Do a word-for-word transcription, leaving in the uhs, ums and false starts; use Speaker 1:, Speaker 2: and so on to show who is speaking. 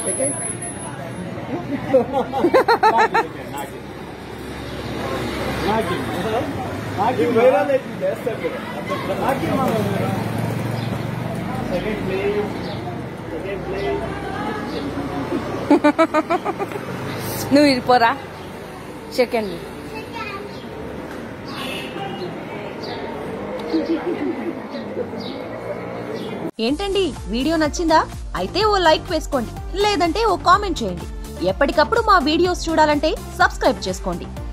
Speaker 1: Second
Speaker 2: నువ్వు వెళ్ళిపోరా second ఏంటండి video నచ్చిందా? అయితే ఓ లైక్ వేసుకోండి, లేదంటే ఓ కామెంట్ చేయండి. ఎప్పటికప్పుడు మా వీడియోస్ చూడాలంటే సబ్స్క్రైబ్ చేసుకోండి.